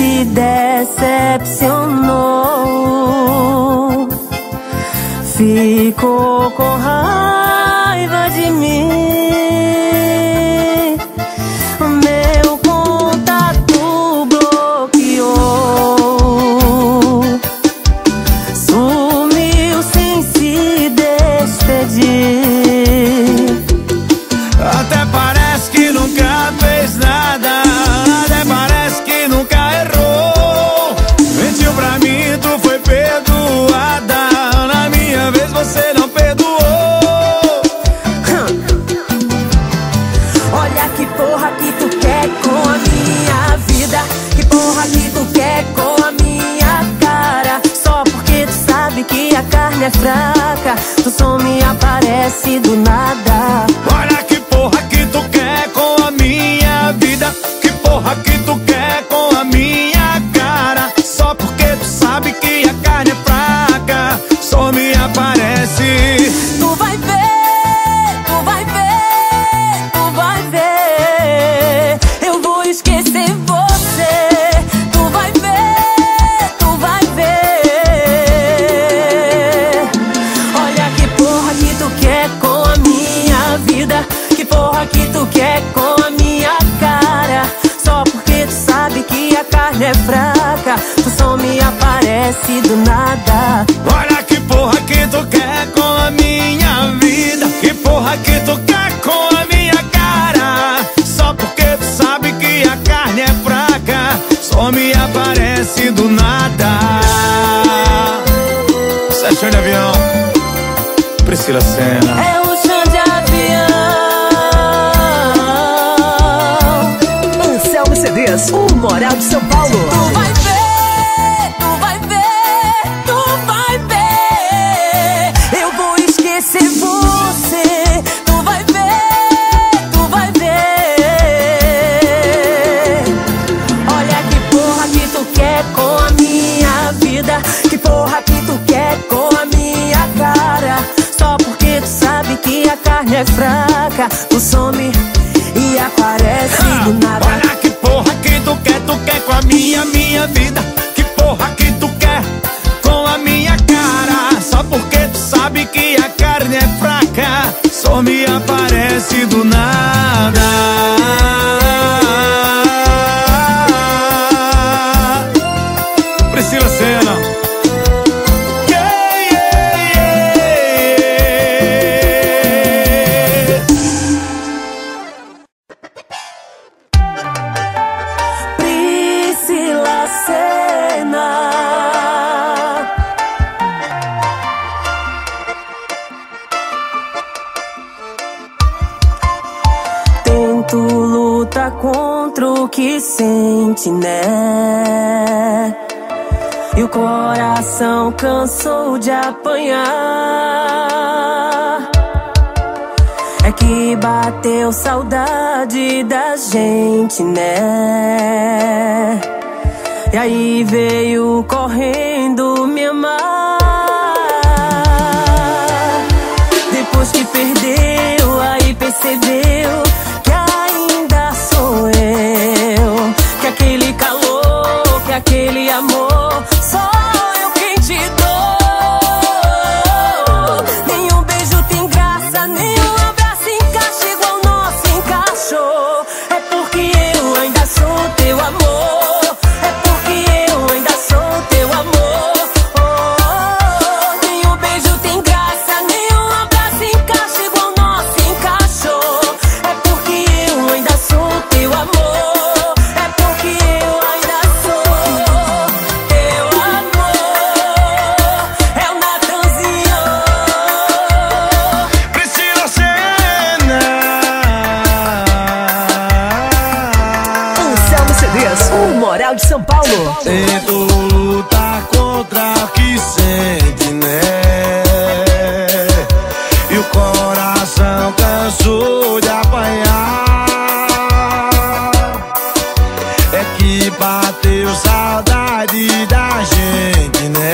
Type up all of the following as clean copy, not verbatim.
se decepcionou, ficou com raiva de mim. Meu contato bloqueou, sumiu sem se despedir. Até parece que nunca fez nada, até parece que nunca errou. Mentiu pra mim, tu foi perdoada, na minha vez você não perdoou. Olha que porra que tu quer com a minha vida, que porra que tu quer com a minha cara. Só porque tu sabe que a carne é fraca, tu só me aparece do nada. Olha que porra que tu quer com a minha vida, que porra que tu quer com a minha cara. Só porque tu sabe que a carne é fraca, só me aparece. Tu vai ver, tu vai ver, tu vai ver. Eu vou esquecer você. Tu vai ver, tu vai ver. Olha que porra que tu quer com a minha vida, que porra que tu quer com a minha cara. Só porque tu sabe que a carne é fraca, tu só me aparece do nada. Olha que porra que tu quer com a minha vida, que porra que tu quer com a minha cara. Só porque tu sabe que a carne é fraca, só me aparece do nada. Sete de avião, Priscila Senna. É o chão de avião. Anselmo CDs, o Moral de São Paulo. Tu vai ver, tu vai ver, tu vai ver. Eu vou esquecer você. Tu vai ver, tu vai ver. Olha que porra que tu quer com a minha vida, que porra que tu quer com a minha cara. Só porque tu sabe que a carne é fraca, tu some e aparece do nada. Olha que porra que tu quer com a minha vida, que porra que tu quer com a minha cara. Só porque tu sabe que a carne é fraca, só me aparece do nada. Priscila Senna. Priscila Senna. Tento lutar contra o que sente, né? E o coração cansou de apanhar. É que bateu saudade da gente, né? E aí veio correndo me amar. Depois que perdeu, aí percebeu que ainda sou eu, que aquele calor, que aquele amor, só eu quem te dou. Nenhum beijo tem graça, nenhum abraço encaixa igual o nosso encaixou. É porque eu ainda sou teu amor, é porque eu ainda sou teu amor. Oh, oh, oh. Nenhum beijo tem graça, nenhum abraço encaixa igual o nosso encaixou. É porque eu ainda sou teu amor, é porque eu ainda sou teu amor. É o Natanzinho. Priscila Senna. Anselmo CDs, o Moral de São Paulo. Tento lutar contra o que sente, né? E o coração cansou de apanhar. É que bateu saudade da gente, né?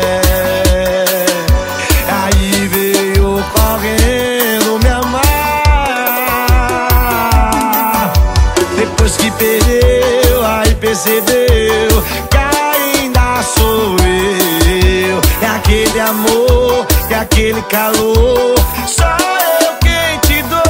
Aí veio correndo me amar. Depois que perdeu, aí percebeu perdeu, que ainda sou eu. É aquele amor, é aquele calor, só eu quem te dou.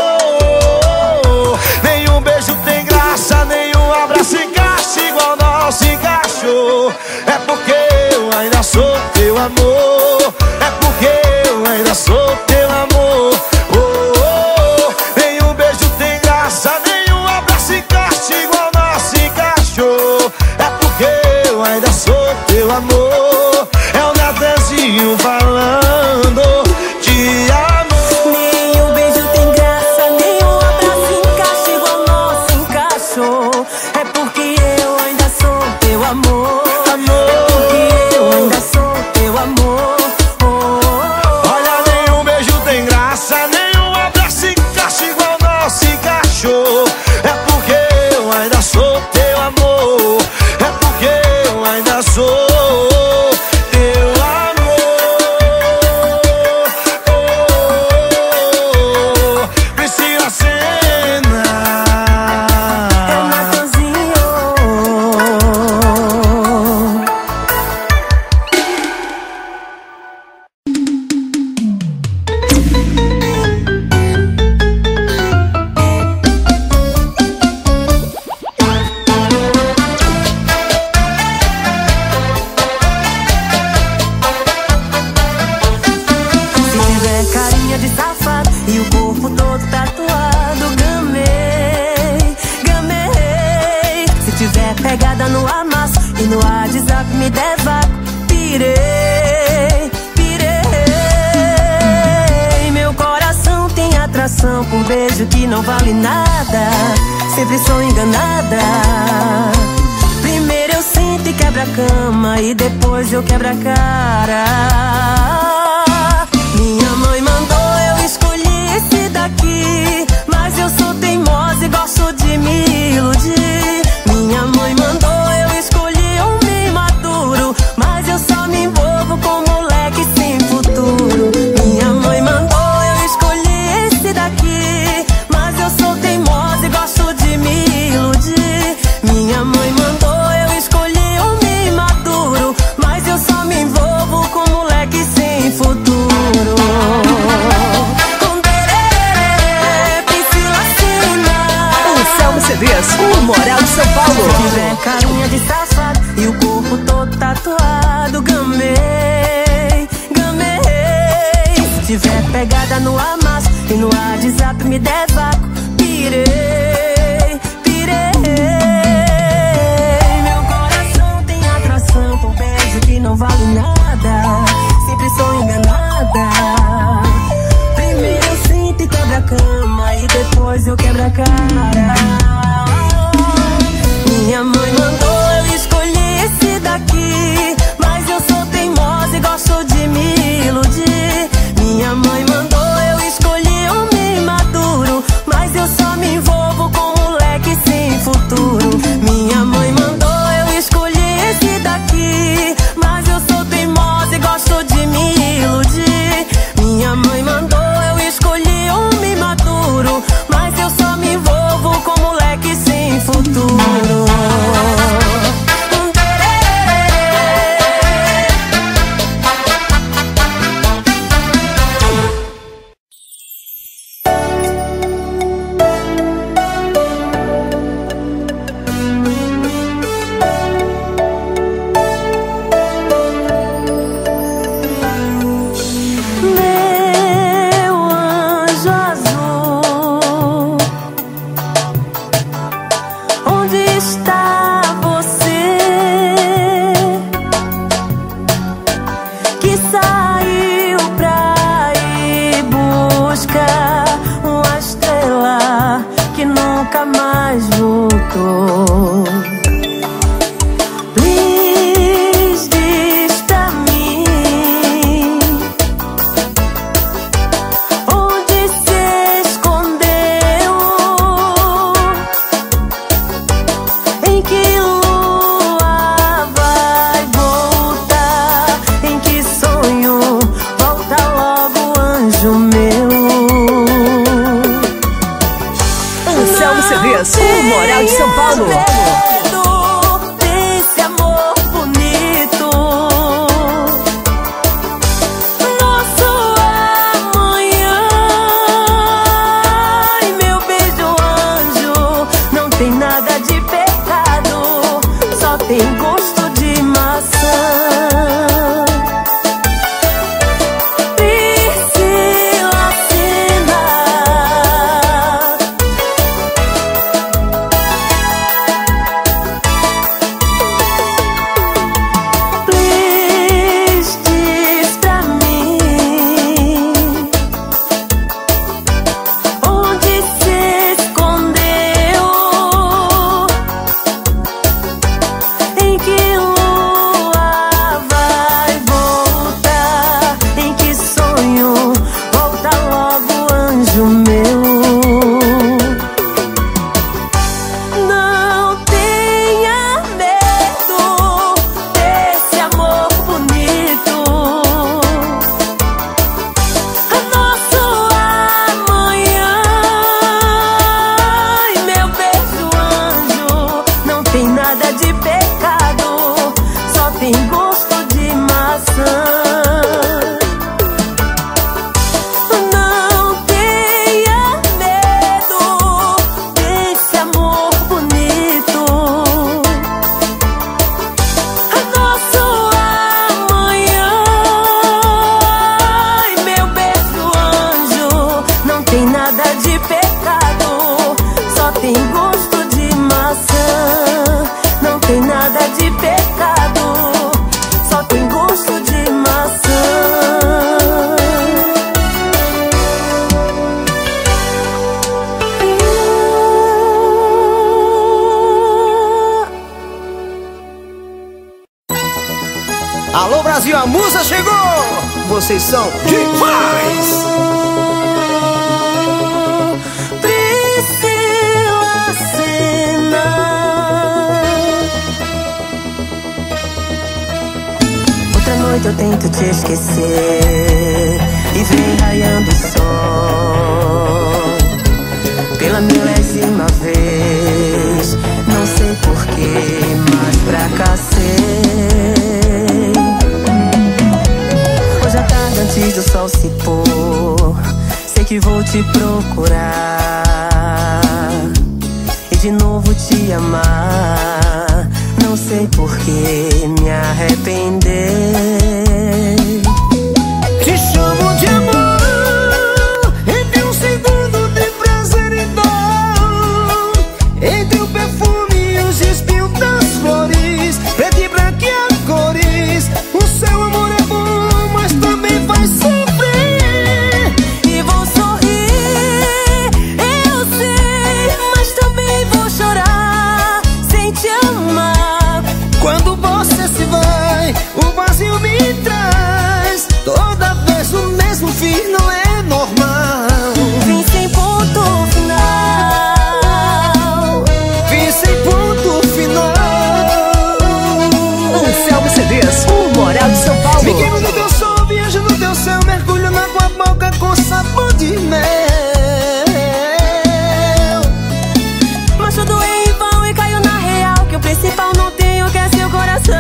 Nenhum beijo tem graça, nenhum abraço encaixa igual nosso encaixou. É porque eu ainda sou teu amor, é porque eu ainda sou teu amor. Oh, oh, oh. Nenhum beijo tem graça, nenhum abraço encaixa igual nosso encaixou. É porque eu ainda sou teu amor. É o Natanzinho falando de amor. Nenhum beijo tem graça, nenhum abraço encaixa igual nosso encaixou. É porque eu ainda sou teu amor. É porque eu ainda sou teu amor. Oh, oh, oh. Olha, nenhum beijo tem graça, nenhum abraço encaixa igual nosso encaixou. É porque eu ainda sou teu amor. É porque eu ainda sou teu amor. Oh, Priscila Senna. É Natanzinho. Se tiver carinha de safado e o corpo todo tatuado, gamei, gamei. Se tiver pegada no amasso e no WhatsApp me der vácuo, pirei, pirei. Meu coração tem atração por beijo que não vale nada, sempre sou enganada. Primeiro eu sinto e quebro a cama e depois eu quebro a cara. Minha mãe mandou eu escolher esse daqui, mas eu sou teimosa e gosto de me iludir. Minha mãe mandou eu escolher um meio maduro, mas eu só me envolvo com moleque sem futuro. Minha mãe mandou eu escolher esse daqui, mas eu sou teimosa e gosto de me iludir. Minha mãe mandou eu escolher um meio maduro, mas eu só me envolvo com moleque sem futuro. Anselmo CDs, o Moral de São Paulo. Se tiver carinha de safado e o corpo todo tatuado, gamei, gamei. Se tiver pegada no amasso e no WhatsApp me der vácuo, pirei, pirei. Meu coração tem atração por beijo que não vale nada, sempre sou enganada. Primeiro eu sinto e quebro a cama e depois eu quebro a cara. Minha mãe mandou eu escolher esse daqui, mas eu sou teimosa e gosto de me iludir. Minha mãe mandou eu escolher um meio maduro, mas eu só me envolvo lua vai voltar? Em que sonho? Volta logo, anjo meu. Não tenha medo desse amor bonito. Nosso amanhã. Ai, meu beijo, anjo, não tem nada de pecado, só tem gosto de maçã. Não tenha medo desse amor bonito. Nosso amanhã. Ai, meu beijo, anjo, não tem nada de pecado, só tem gosto de maçã. Não tem nada de pecado, só tem gosto de maçã. Alô Brasil, a musa chegou! Vocês são demais! Priscila Senna. Outra noite eu tento te esquecer e vem raiando o sol pela milésima vez. Não sei porquê, mas fracassei. Hoje à tarde, antes do sol se pôr, sei que vou te procurar e de novo te amar. Não sei porquê me arrepender. Te chamo de amor, entre um segundo de prazer e dor, entre o perfume e os espinhos das flores, preto e branco e a cores. O seu amor é bom, mas também vai sofrer. E vou sorrir, eu sei, mas também vou chorar sem te amar. Quando você se vai, o vazio me traz. Toda vez o mesmo fim não é normal. Vim sem ponto final. Vim sem ponto final. Anselmo CDs, o Moral de São Paulo. Me queimo no teu sol, viajo no teu céu, mergulho na tua boca com sabor de mel. Mas tudo em vão e caiu na real, que o principal não tenho, que é seu coração.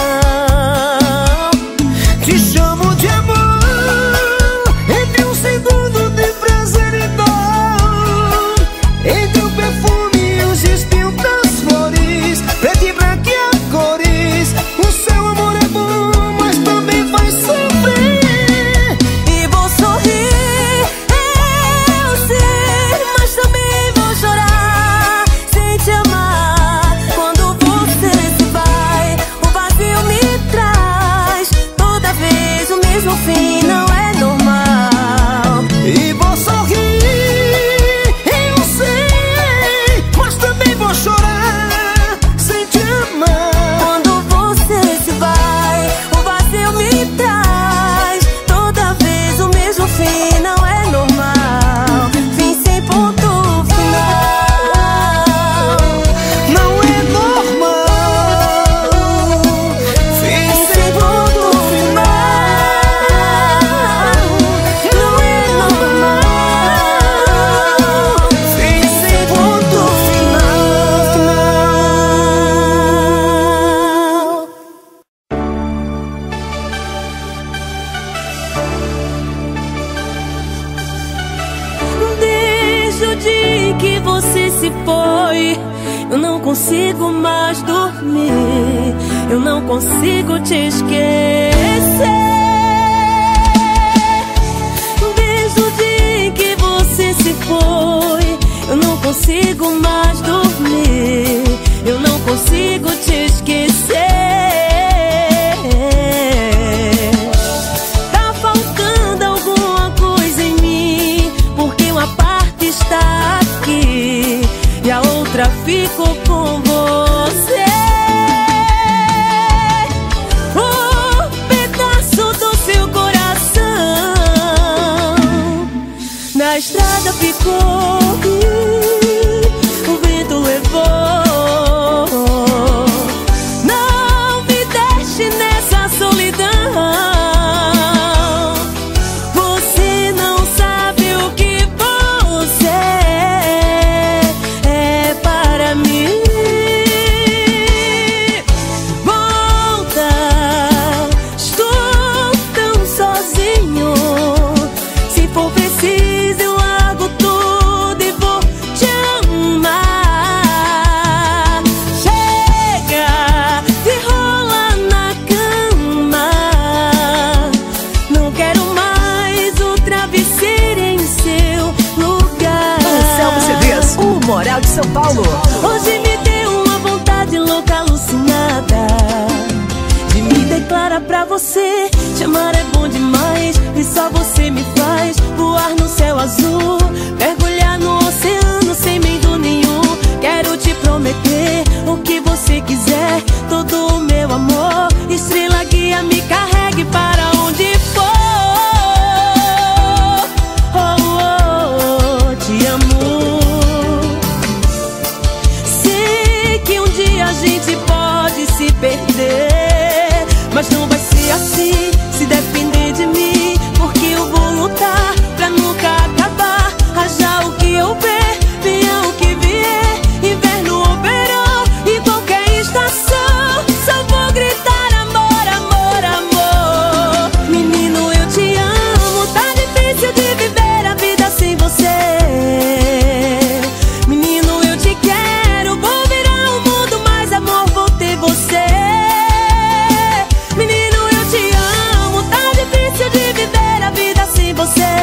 Te chamo de amor, entre um segundo de prazer e dor, entre o perfume e os espinhos das flores, preto e branco e a cores. O seu amor é bom, mas também vai sofrer. E vou sorrir, eu sei, mas também vou chorar sem te amar. Quando você se vai, o vazio me traz. Toda vez o mesmo fim não é normal. E vou sorrir, eu sei, mas também vou chorar sem te amar. Quando você se vai, o vazio me traz. Toda vez o mesmo fim não é normal. Fim sem ponto final. Não é normal. Fim sem ponto final. Não é normal. Fim sem ponto final. Desde o dia que você se foi, eu não consigo mais dormir. Eu não consigo te esquecer. Desde o dia que você se foi, eu não consigo mais dormir. Eu não consigo te esquecer. Tá faltando alguma coisa em mim, porque uma parte está aqui e a outra ficou com você. você. Te amar é bom demais e só você me faz voar no céu azul, mergulhar no oceano sem medo nenhum. Quero te prometer o que você quiser, todo o meu amor. Estrela guia, me carregue para onde for. Oh, oh, oh, te amo. Sei que um dia a gente pode se perder, mas não vai ser assim se depender de mim, porque eu vou lutar pra nunca acabar. Haja o que houver, venha o que vier, inverno ou verão, em qualquer estação, só vou gritar amor, amor, amor. Menino, eu te amo, tá difícil de viver a vida sem você. Menino, eu te quero, vou virar o mundo, mas amor, vou ter você. Menino, eu te amo, tá difícil de viver a vida sem você.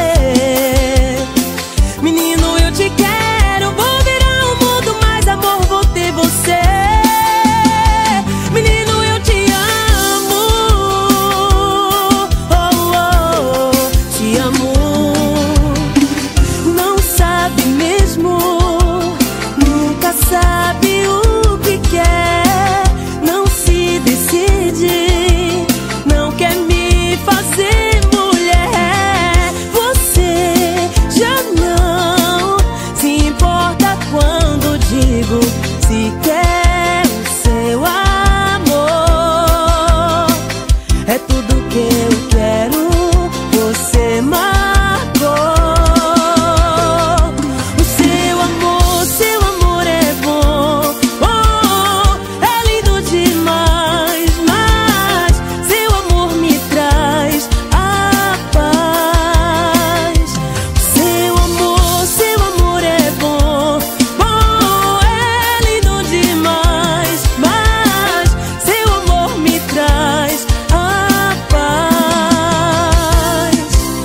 Menino, eu te quero, vou virar o mundo, mas amor, vou ter você. Menino, eu te amo. Oh, oh, oh, te amo. Não sabe mesmo, nunca sabe o que quer, não se decide, não quer me fazer mulher. Você já não se importa quando digo se quer o seu amor. É tudo que eu quero, você marcou. O seu amor é bom, oh, é lindo demais, mas seu amor me traz a paz. O seu amor é bom, oh, é lindo demais, mas seu amor me traz a paz.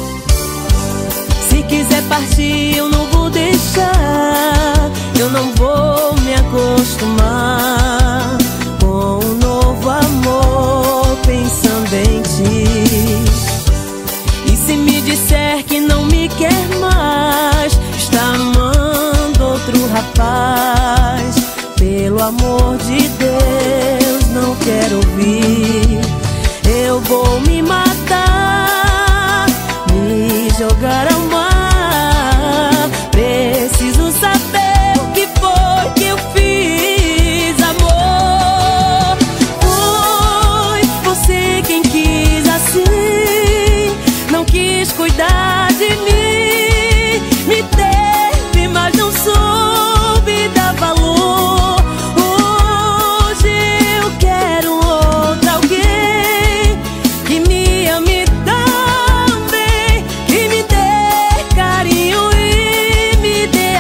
Se quiser partir, eu não vou deixar, eu não vou me acostumar com um novo amor pensando em ti. E se me disser que não me quer mais, está amando outro rapaz, pelo amor de Deus, não quero ouvir. Eu vou me matar, me jogar ao mar. Preciso saber o que foi que eu fiz, amor. Foi você quem quis assim, não quis cuidar de mim, me teve, mas não soube dar valor. Hoje eu quero outro alguém que me ame também, que me dê carinho e me dê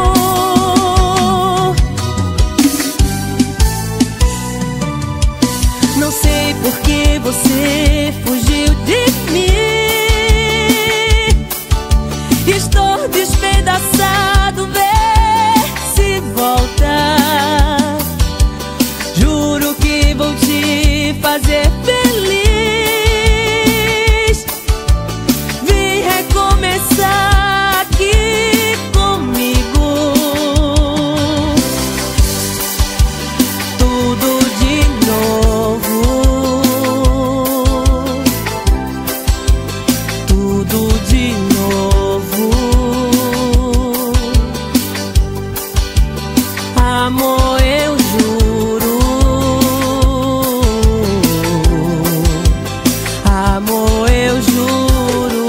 amor. Não sei por que você fugiu de mim. Estou despedaçado, vê se volta. Juro que vou te fazer feliz. Vem recomeçar aqui comigo. Tudo de novo. Tudo de novo. Amor, eu juro. Amor, eu juro.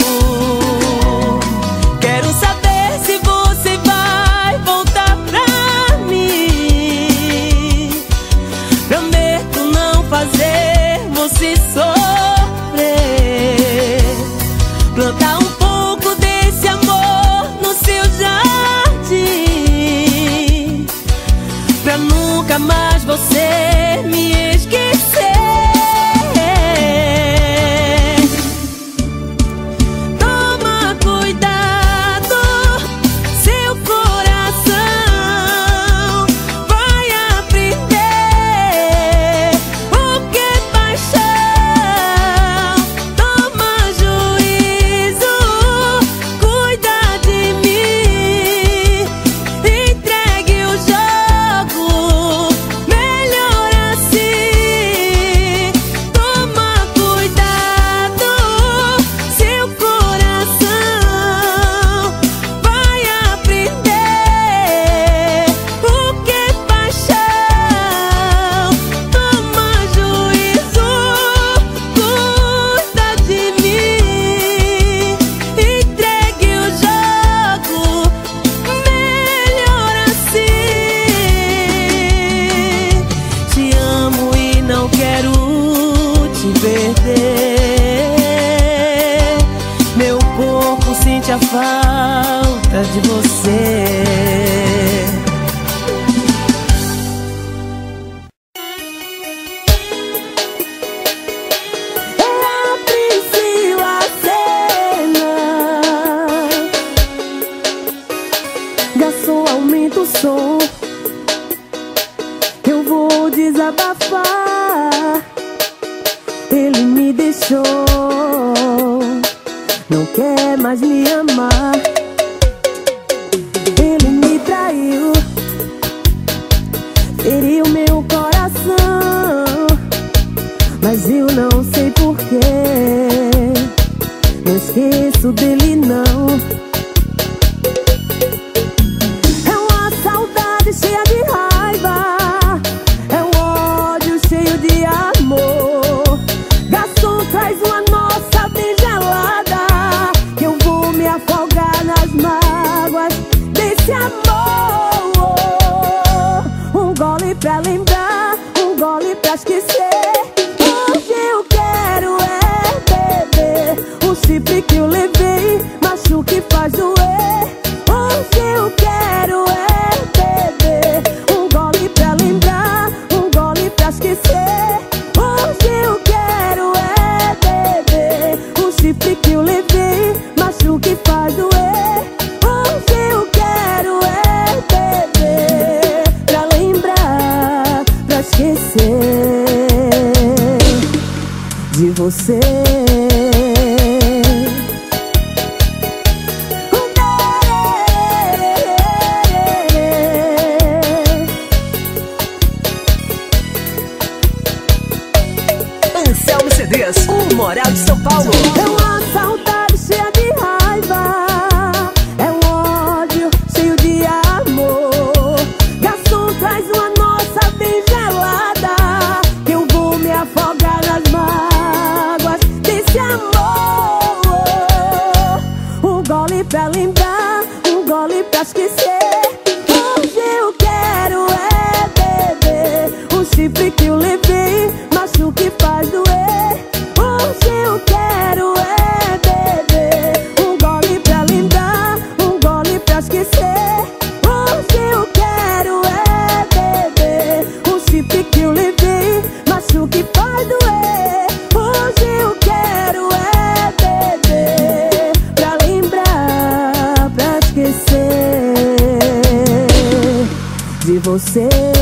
Quero saber se você vai voltar pra mim. Prometo não fazer você sofrer. Plantar um pouco desse amor no seu jardim, pra nunca mais você me esquecer. Toma cuidado, seu coração vai aprender o que é paixão. perder. Meu corpo sente a falta de você. Garçom, aumenta o som, eu vou desabafar. Ele me deixou, não quer mais me amar. Ele me traiu, feriu meu coração, mas eu não sei porquê. Não esqueço dele não. Cheia de raiva, é um ódio cheio de amor. Garçom, traz uma nossa bem gelada, que eu vou me afogar nas mágoas desse amor. Um gole pra lembrar, um gole pra esquecer. Hoje eu quero é beber o chifre que eu levei, machuca e faz doer. Hoje eu quero é um gole pra lembrar, um gole pra esquecer. Hoje eu quero é beber o chifre que eu levei, machuca e faz doer. Hoje eu quero é beber pra lembrar, pra esquecer de você. Anselmo CDs, o Moral de São Paulo. É uma saudade cheia de raiva, é um ódio cheio de amor. Garçom, traz uma nossa bem gelada, que eu vou me afogar nas mágoas desse amor. Um gole pra lembrar, um gole pra esquecer. Hoje eu quero é beber o chifre que eu levei, machuca e faz doer. Hoje eu quero é beber um gole pra lembrar, um gole pra esquecer. Hoje eu quero é beber o chifre que eu levei, machuca e faz doer. Hoje eu quero é beber pra lembrar, pra esquecer de você.